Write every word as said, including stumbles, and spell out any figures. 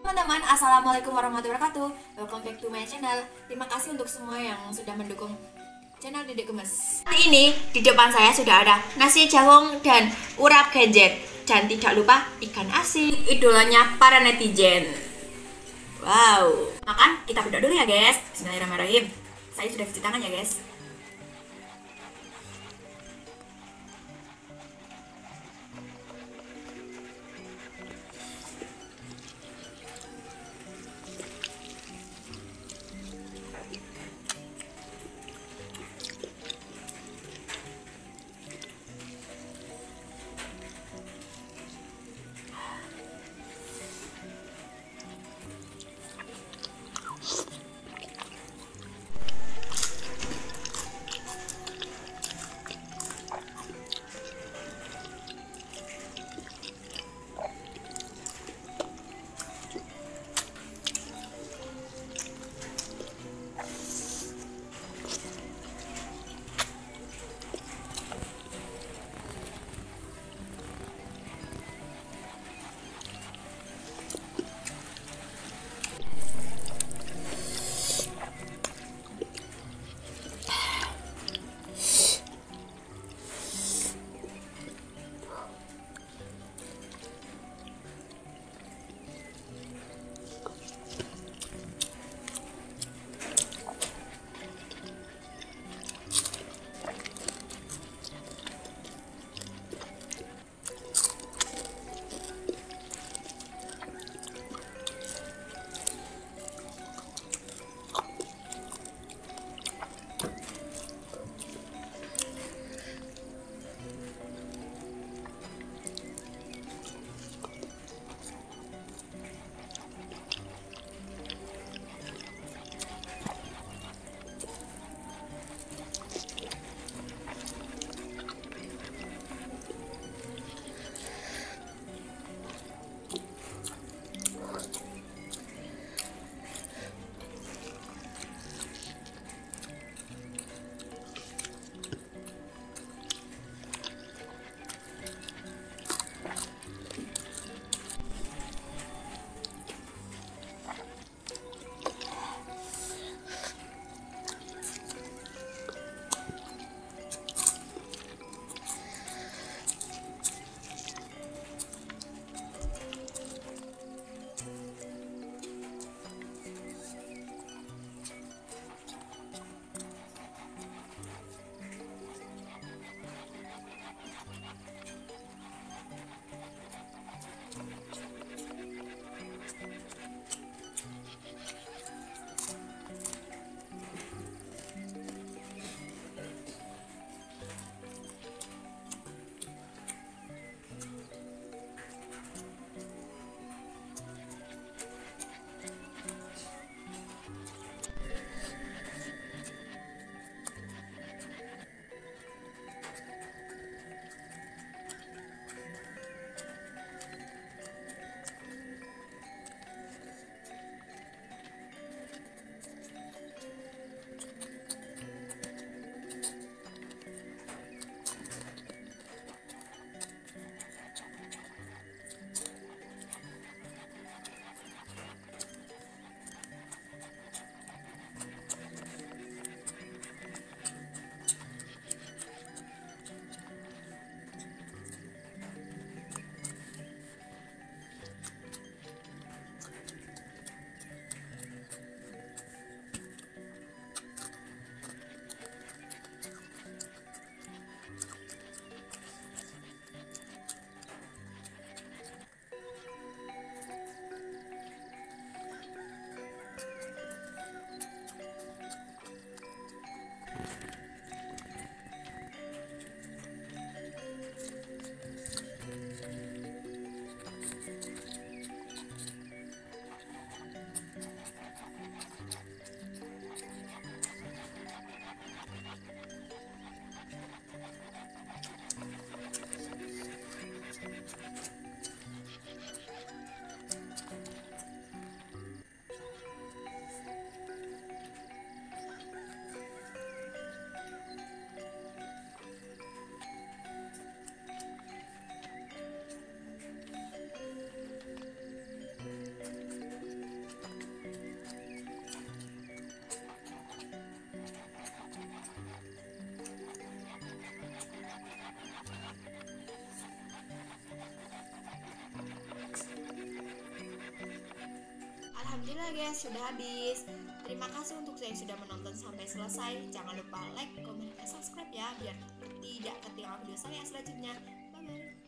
Teman-teman, assalamualaikum warahmatullahi wabarakatuh. Welcome back to my channel. Terima kasih untuk semua yang sudah mendukung channel Dedek Gemes. Hari ini di depan saya sudah ada nasi jagung dan urap genjet, dan tidak lupa ikan asin, idolanya para netizen. Wow, makan kita berdoa dulu ya guys. Bismillahirrahmanirrahim. Saya sudah cuci tangan ya guys. alhamdulillah guys, sudah habis. Terima kasih untuk yang sudah menonton sampai selesai. Jangan lupa like, comment, dan subscribe ya, biar tidak ketinggalan video saya selanjutnya. Bye bye.